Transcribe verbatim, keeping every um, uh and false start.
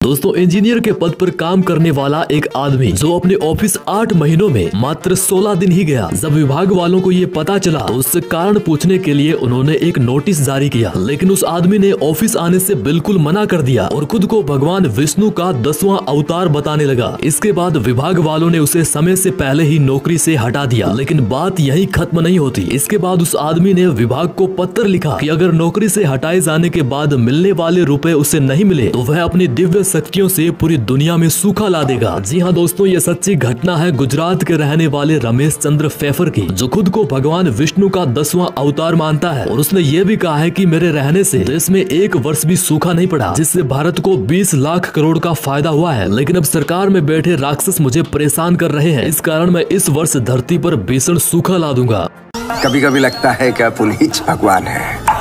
दोस्तों, इंजीनियर के पद पर काम करने वाला एक आदमी जो अपने ऑफिस आठ महीनों में मात्र सोलह दिन ही गया। जब विभाग वालों को ये पता चला तो उससे कारण पूछने के लिए उन्होंने एक नोटिस जारी किया, लेकिन उस आदमी ने ऑफिस आने से बिल्कुल मना कर दिया और खुद को भगवान विष्णु का दसवां अवतार बताने लगा। इसके बाद विभाग वालों ने उसे समय से पहले ही नौकरी से हटा दिया। लेकिन बात यही खत्म नहीं होती। इसके बाद उस आदमी ने विभाग को पत्र लिखा कि अगर नौकरी से हटाए जाने के बाद मिलने वाले रुपए उसे नहीं मिले तो वह अपनी दिव्य शक्तियों से पूरी दुनिया में सूखा ला देगा। जी हाँ दोस्तों, ये सच्ची घटना है गुजरात के रहने वाले रमेश चंद्र फेफर की, जो खुद को भगवान विष्णु का दसवां अवतार मानता है। और उसने ये भी कहा है कि मेरे रहने से देश में एक वर्ष भी सूखा नहीं पड़ा, जिससे भारत को बीस लाख करोड़ का फायदा हुआ है। लेकिन अब सरकार में बैठे राक्षस मुझे परेशान कर रहे हैं, इस कारण मैं इस वर्ष धरती पर भीषण सूखा ला दूंगा। कभी कभी लगता है कि पुनीत भगवान है।